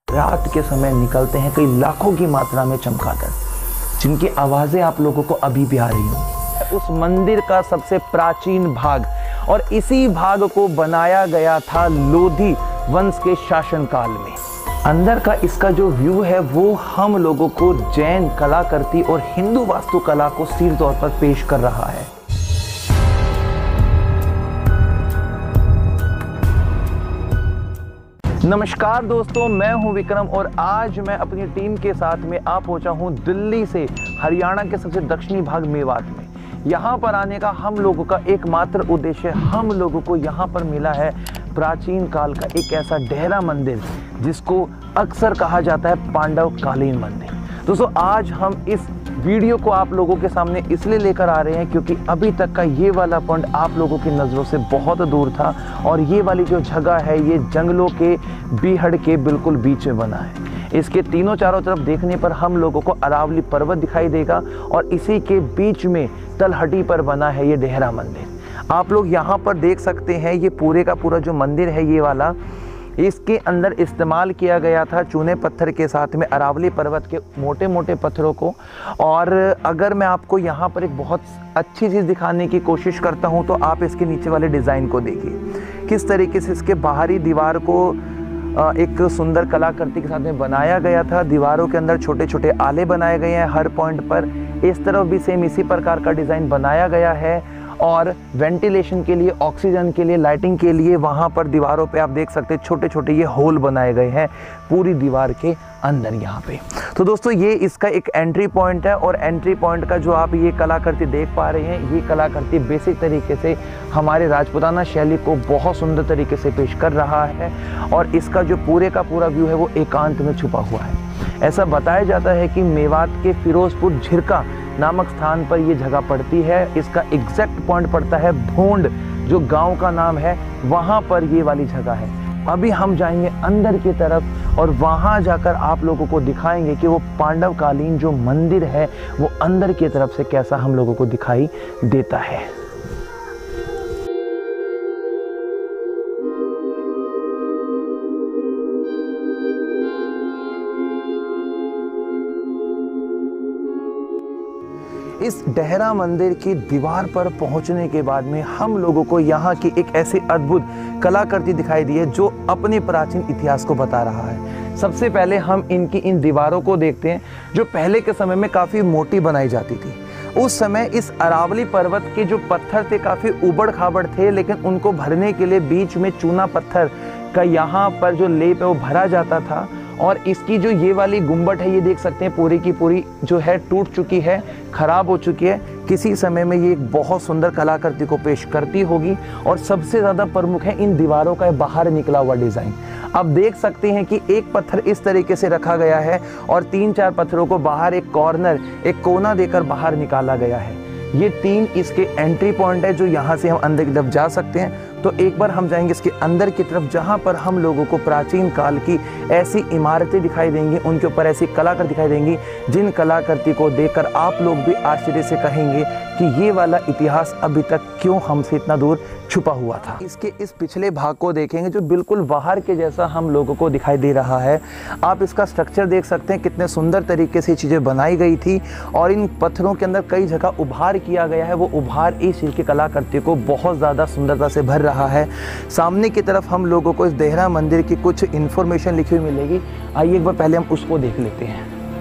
रात के समय निकलते हैं कई लाखों की मात्रा में चमगादड़, जिनकी आवाज़ें आप लोगों को अभी भी आ रही हों। उस मंदिर का सबसे प्राचीन भाग और इसी भाग को बनाया गया था लोधी वंश के शासनकाल में। अंदर का इसका जो व्यू है वो हम लोगों को जैन कलाकृति और हिंदू वास्तुकला को सीधे तौर पर पेश कर रहा है। नमस्कार दोस्तों, मैं हूं विक्रम और आज मैं अपनी टीम के साथ में आ पहुंचा हूं दिल्ली से हरियाणा के सबसे दक्षिणी भाग मेवात में। यहां पर आने का हम लोगों का एकमात्र उद्देश्य, हम लोगों को यहां पर मिला है प्राचीन काल का एक ऐसा डेहरा मंदिर जिसको अक्सर कहा जाता है पांडव कालीन मंदिर। दोस्तों, आज हम इस वीडियो को आप लोगों के सामने इसलिए लेकर आ रहे हैं क्योंकि अभी तक का ये वाला पॉइंट आप लोगों की नज़रों से बहुत दूर था और ये वाली जो जगह है ये जंगलों के बीहड़ के बिल्कुल बीच में बना है। इसके तीनों चारों तरफ देखने पर हम लोगों को अरावली पर्वत दिखाई देगा और इसी के बीच में तलहटी पर बना है ये डेहरा मंदिर। आप लोग यहाँ पर देख सकते हैं ये पूरे का पूरा जो मंदिर है ये वाला, इसके अंदर इस्तेमाल किया गया था चूने पत्थर के साथ में अरावली पर्वत के मोटे मोटे पत्थरों को। और अगर मैं आपको यहाँ पर एक बहुत अच्छी चीज़ दिखाने की कोशिश करता हूँ तो आप इसके नीचे वाले डिज़ाइन को देखिए, किस तरीके से इसके बाहरी दीवार को एक सुंदर कलाकृति के साथ में बनाया गया था। दीवारों के अंदर छोटे छोटे आले बनाए गए हैं हर पॉइंट पर। इस तरफ भी सेम इसी प्रकार का डिज़ाइन बनाया गया है और वेंटिलेशन के लिए, ऑक्सीजन के लिए, लाइटिंग के लिए वहाँ पर दीवारों पे आप देख सकते हैं छोटे छोटे ये होल बनाए गए हैं पूरी दीवार के अंदर यहाँ पे। तो दोस्तों, ये इसका एक एंट्री पॉइंट है और एंट्री पॉइंट का जो आप ये कलाकृति देख पा रहे हैं, ये कलाकृति बेसिक तरीके से हमारे राजपूताना शैली को बहुत सुंदर तरीके से पेश कर रहा है और इसका जो पूरे का पूरा व्यू है वो एकांत में छुपा हुआ है। ऐसा बताया जाता है कि मेवात के फिरोजपुर झिरका नामक स्थान पर ये जगह पड़ती है। इसका एग्जैक्ट पॉइंट पड़ता है भोंड, जो गांव का नाम है, वहां पर ये वाली जगह है। अभी हम जाएंगे अंदर की तरफ और वहां जाकर आप लोगों को दिखाएंगे कि वो पांडव कालीन जो मंदिर है वो अंदर की तरफ से कैसा हम लोगों को दिखाई देता है। इस डेहरा मंदिर की दीवार पर पहुंचने के बाद में हम लोगों को यहाँ की एक ऐसी अद्भुत कलाकृति दिखाई दी है जो अपने प्राचीन इतिहास को बता रहा है। सबसे पहले हम इनकी इन दीवारों को देखते हैं जो पहले के समय में काफ़ी मोटी बनाई जाती थी। उस समय इस अरावली पर्वत के जो पत्थर थे काफ़ी उबड़ खाबड़ थे, लेकिन उनको भरने के लिए बीच में चूना पत्थर का यहाँ पर जो लेप है वो भरा जाता था। और इसकी जो ये वाली गुंबद है ये देख सकते हैं पूरी की पूरी जो है टूट चुकी है, खराब हो चुकी है। किसी समय में ये एक बहुत सुंदर कलाकृति को पेश करती होगी और सबसे ज़्यादा प्रमुख है इन दीवारों का बाहर निकला हुआ डिज़ाइन। आप देख सकते हैं कि एक पत्थर इस तरीके से रखा गया है और 3-4 पत्थरों को बाहर एक कॉर्नर, एक कोना देकर बाहर निकाला गया है। ये 3 इसके एंट्री पॉइंट है जो यहाँ से हम अंदर की तरफ जा सकते हैं। तो एक बार हम जाएंगे इसके अंदर की तरफ जहाँ पर हम लोगों को प्राचीन काल की ऐसी इमारतें दिखाई देंगी, उनके ऊपर ऐसी कलाकृति दिखाई देंगी जिन कलाकृति को देखकर आप लोग भी आश्चर्य से कहेंगे कि ये वाला इतिहास अभी तक क्यों हमसे इतना दूर छुपा हुआ था। इसके इस पिछले भाग को देखेंगे जो बिल्कुल बाहर के जैसा हम लोगों को दिखाई दे रहा है। आप इसका स्ट्रक्चर देख सकते हैं कितने सुंदर तरीके से चीज़ें बनाई गई थी और इन पत्थरों के अंदर कई जगह उभार किया गया है। वो उभार इस चीज़ की कलाकृति को बहुत ज़्यादा सुंदरता से भर रहा है। सामने की तरफ हम लोगों को इस डेहरा मंदिर की कुछ इन्फॉर्मेशन लिखी हुई मिलेगी। आइए एक बार पहले हम उसको देख लेते हैं।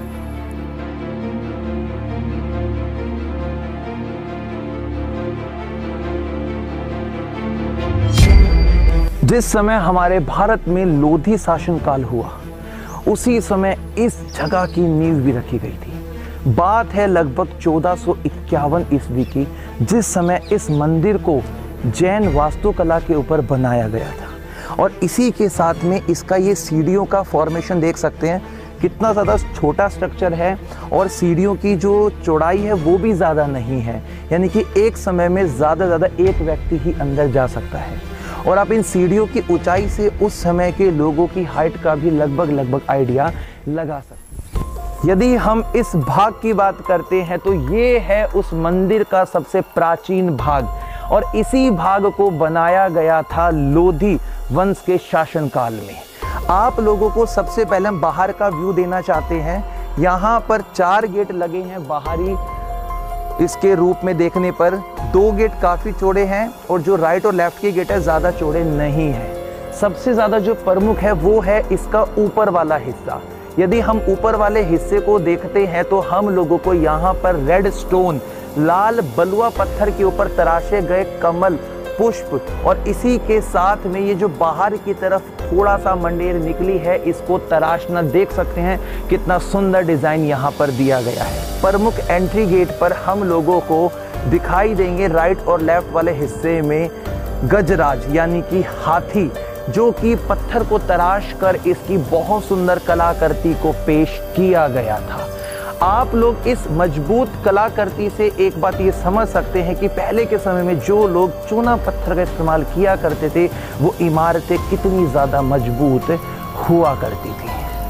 जिस समय हमारे भारत में लोधी शासनकाल हुआ उसी समय इस जगह की नींव भी रखी गई थी। बात है लगभग 1451 ईस्वी की, जिस समय इस मंदिर को जैन वास्तुकला के ऊपर बनाया गया था। और इसी के साथ में इसका ये सीढ़ियों का फॉर्मेशन देख सकते हैं, कितना ज़्यादा छोटा स्ट्रक्चर है और सीढ़ियों की जो चौड़ाई है वो भी ज़्यादा नहीं है, यानी कि एक समय में ज़्यादा एक व्यक्ति ही अंदर जा सकता है। और आप इन सीढ़ियों की ऊंचाई से उस समय के लोगों की हाइट का भी लगभग आइडिया लगा सकते हैं। यदि हम इस भाग की बात करते हैं तो ये है उस मंदिर का सबसे प्राचीन भाग और इसी भाग को बनाया गया था लोधी वंश के शासनकाल में। आप लोगों को सबसे पहले हम बाहर का व्यू देना चाहते हैं। यहाँ पर 4 गेट लगे हैं बाहरी इसके रूप में देखने पर। 2 गेट काफ़ी चौड़े हैं और जो राइट और लेफ्ट के गेट है ज़्यादा चौड़े नहीं हैं। सबसे ज़्यादा जो प्रमुख है वो है इसका ऊपर वाला हिस्सा। यदि हम ऊपर वाले हिस्से को देखते हैं तो हम लोगों को यहाँ पर रेड स्टोन, लाल बलुआ पत्थर के ऊपर तराशे गए कमल, पुष्प और इसी के साथ में ये जो बाहर की तरफ थोड़ा सा मंडेर निकली है, इसको तराशना देख सकते हैं कितना सुंदर डिजाइन यहाँ पर दिया गया है। प्रमुख एंट्री गेट पर हम लोगों को दिखाई देंगे राइट और लेफ्ट वाले हिस्से में गजराज यानी कि हाथी, जो कि पत्थर को तराश कर इसकी बहुत सुंदर कलाकृति को पेश किया गया था। आप लोग इस मजबूत कलाकृति से एक बात ये समझ सकते हैं कि पहले के समय में जो लोग चूना पत्थर का इस्तेमाल किया करते थे वो इमारतें कितनी ज़्यादा मजबूत हुआ करती थी।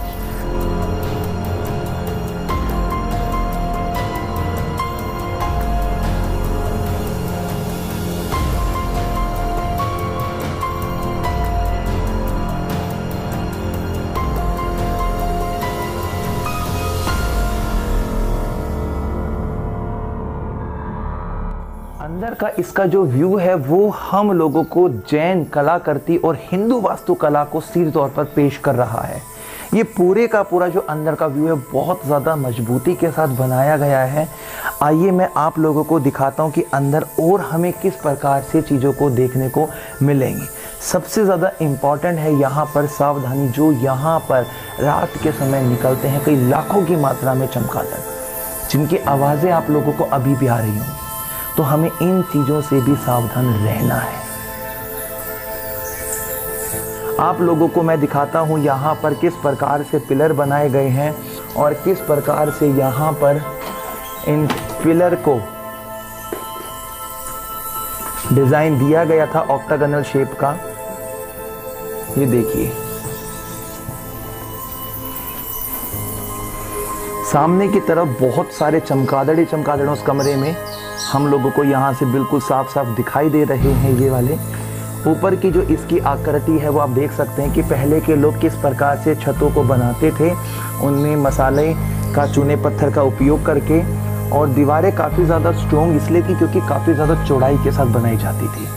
अंदर का इसका जो व्यू है वो हम लोगों को जैन कलाकृति और हिंदू वास्तुकला को सीधे तौर पर पेश कर रहा है। ये पूरे का पूरा जो अंदर का व्यू है बहुत ज़्यादा मजबूती के साथ बनाया गया है। आइए मैं आप लोगों को दिखाता हूँ कि अंदर और हमें किस प्रकार से चीज़ों को देखने को मिलेंगी। सबसे ज़्यादा इम्पॉर्टेंट है यहाँ पर सावधानी, जो यहाँ पर रात के समय निकलते हैं कई लाखों की मात्रा में चमगादड़, जिनकी आवाज़ें आप लोगों को अभी भी आ रही हों, तो हमें इन चीज़ों से भी सावधान रहना है। आप लोगों को मैं दिखाता हूँ यहाँ पर किस प्रकार से पिलर बनाए गए हैं और किस प्रकार से यहाँ पर इन पिलर को डिज़ाइन दिया गया था ऑक्टागोनल शेप का। ये देखिए, सामने की तरफ बहुत सारे चमगादड़ ही चमगादड़ उस कमरे में हम लोगों को यहाँ से बिल्कुल साफ साफ दिखाई दे रहे हैं। ये वाले ऊपर की जो इसकी आकृति है वो आप देख सकते हैं कि पहले के लोग किस प्रकार से छतों को बनाते थे, उनमें मसाले का चूने पत्थर का उपयोग करके, और दीवारें काफ़ी ज़्यादा स्ट्रॉन्ग इसलिए कि क्योंकि काफ़ी ज़्यादा चौड़ाई के साथ बनाई जाती थी।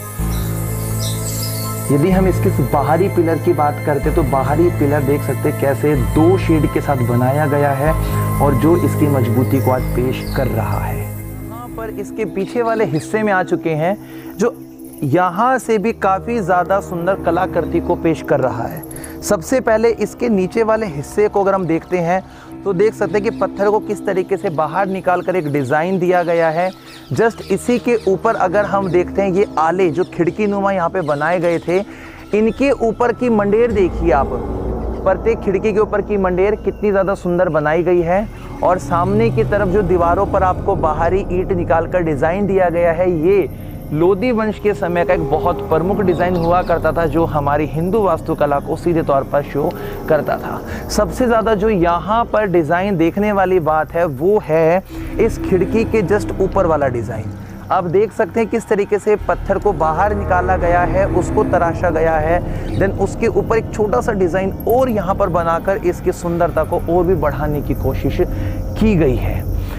यदि हम इसके बाहरी पिलर की बात करते तो बाहरी पिलर देख सकते हैं कैसे 2 शेड के साथ बनाया गया है और जो इसकी मजबूती को आज पेश कर रहा है। पर इसके पीछे वाले हिस्से में आ चुके हैं जो यहाँ से भी काफ़ी ज़्यादा सुंदर कलाकृति को पेश कर रहा है। सबसे पहले इसके नीचे वाले हिस्से को अगर हम देखते हैं तो देख सकते हैं कि पत्थर को किस तरीके से बाहर निकाल कर एक डिज़ाइन दिया गया है। जस्ट इसी के ऊपर अगर हम देखते हैं ये आले जो खिड़की नुमा यहाँ पे बनाए गए थे, इनके ऊपर की मंडेर देखिए आप, प्रत्येक खिड़की के ऊपर की मंडेर कितनी ज़्यादा सुंदर बनाई गई है। और सामने की तरफ जो दीवारों पर आपको बाहरी ईंट निकालकर डिज़ाइन दिया गया है, ये लोधी वंश के समय का एक बहुत प्रमुख डिज़ाइन हुआ करता था जो हमारी हिंदू वास्तुकला को सीधे तौर पर शो करता था। सबसे ज़्यादा जो यहाँ पर डिज़ाइन देखने वाली बात है वो है इस खिड़की के जस्ट ऊपर वाला डिज़ाइन। आप देख सकते हैं किस तरीके से पत्थर को बाहर निकाला गया है, उसको तराशा गया है, देन उसके ऊपर एक छोटा सा डिज़ाइन और यहाँ पर बनाकर इसकी सुंदरता को और भी बढ़ाने की कोशिश की गई है।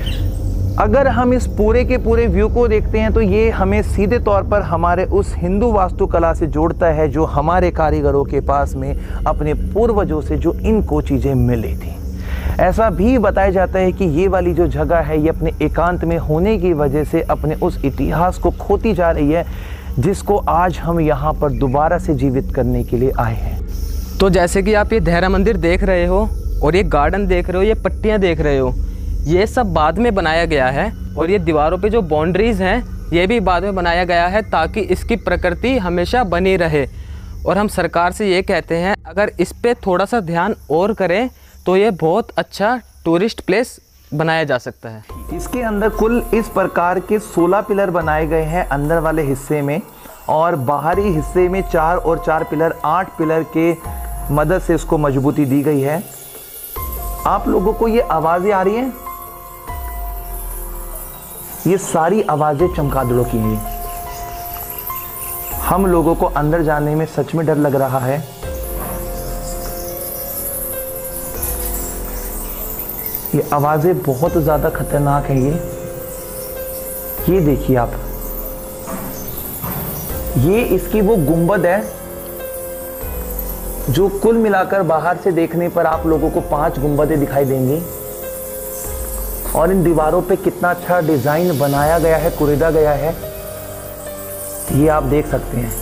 अगर हम इस पूरे के पूरे व्यू को देखते हैं तो ये हमें सीधे तौर पर हमारे उस हिंदू वास्तुकला से जोड़ता है जो हमारे कारीगरों के पास में अपने पूर्वजों से जो इनको चीज़ें मिली थी। ऐसा भी बताया जाता है कि ये वाली जो जगह है ये अपने एकांत में होने की वजह से अपने उस इतिहास को खोती जा रही है जिसको आज हम यहाँ पर दोबारा से जीवित करने के लिए आए हैं। तो जैसे कि आप ये देहरा मंदिर देख रहे हो और ये गार्डन देख रहे हो, ये पट्टियाँ देख रहे हो, ये सब बाद में बनाया गया है और ये दीवारों पे जो बाउंड्रीज़ हैं ये भी बाद में बनाया गया है ताकि इसकी प्रकृति हमेशा बनी रहे। और हम सरकार से ये कहते हैं अगर इस पे थोड़ा सा ध्यान और करें तो ये बहुत अच्छा टूरिस्ट प्लेस बनाया जा सकता है। इसके अंदर कुल इस प्रकार के 16 पिलर बनाए गए हैं अंदर वाले हिस्से में, और बाहरी हिस्से में 4 और 4 पिलर 8 पिलर के मदद से इसको मजबूती दी गई है। आप लोगों को ये आवाज़ें आ रही हैं, ये सारी आवाज़ें चमगादड़ों की हैं। हम लोगों को अंदर जाने में सच में डर लग रहा है। ये आवाज़ें बहुत ज़्यादा खतरनाक है। ये देखिए आप, ये इसकी वो गुंबद है जो कुल मिलाकर बाहर से देखने पर आप लोगों को 5 गुंबदें दिखाई देंगी। और इन दीवारों पे कितना अच्छा डिजाइन बनाया गया है, कुरेदा गया है, ये आप देख सकते हैं।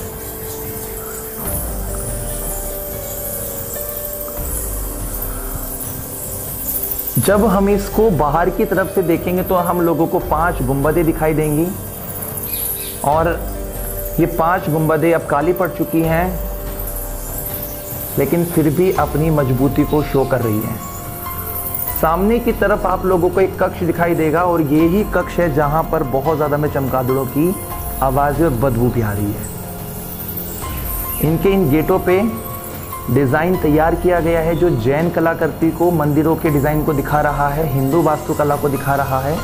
जब हम इसको बाहर की तरफ से देखेंगे तो हम लोगों को 5 गुंबदें दिखाई देंगी। और ये 5 गुंबदें अब काली पड़ चुकी हैं, लेकिन फिर भी अपनी मजबूती को शो कर रही हैं। सामने की तरफ आप लोगों को एक कक्ष दिखाई देगा और ये ही कक्ष है जहां पर बहुत ज़्यादा में चमगादड़ों की आवाज़ें और बदबू भी आ रही है। इनके इन गेटों पे डिज़ाइन तैयार किया गया है जो जैन कलाकृति को, मंदिरों के डिज़ाइन को दिखा रहा है, हिंदू वास्तुकला को दिखा रहा है।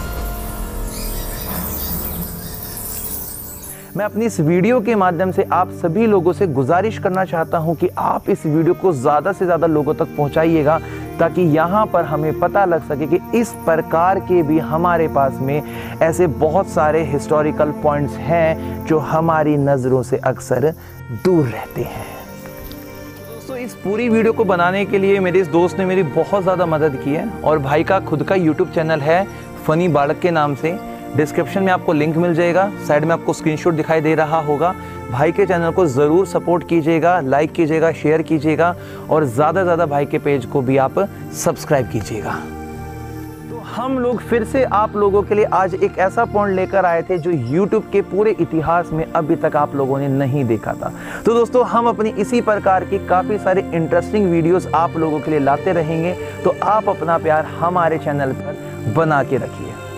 मैं अपनी इस वीडियो के माध्यम से आप सभी लोगों से गुजारिश करना चाहता हूं कि आप इस वीडियो को ज़्यादा से ज़्यादा लोगों तक पहुंचाइएगा, ताकि यहाँ पर हमें पता लग सके कि इस प्रकार के भी हमारे पास में ऐसे बहुत सारे हिस्टोरिकल पॉइंट्स हैं जो हमारी नज़रों से अक्सर दूर रहते हैं। दोस्तों, इस पूरी वीडियो को बनाने के लिए मेरे इस दोस्त ने मेरी बहुत ज़्यादा मदद की है। और भाई का खुद का यूट्यूब चैनल है फनी बालक के नाम से। डिस्क्रिप्शन में आपको लिंक मिल जाएगा, साइड में आपको स्क्रीनशॉट दिखाई दे रहा होगा। भाई के चैनल को ज़रूर सपोर्ट कीजिएगा, लाइक कीजिएगा, शेयर कीजिएगा और ज़्यादा से ज़्यादा भाई के पेज को भी आप सब्सक्राइब कीजिएगा। तो हम लोग फिर से आप लोगों के लिए आज एक ऐसा पॉइंट लेकर आए थे जो यूट्यूब के पूरे इतिहास में अभी तक आप लोगों ने नहीं देखा था। तो दोस्तों, हम अपनी इसी प्रकार की काफ़ी सारे इंटरेस्टिंग वीडियोस आप लोगों के लिए लाते रहेंगे। तो आप अपना प्यार हमारे चैनल पर बना के रखिए।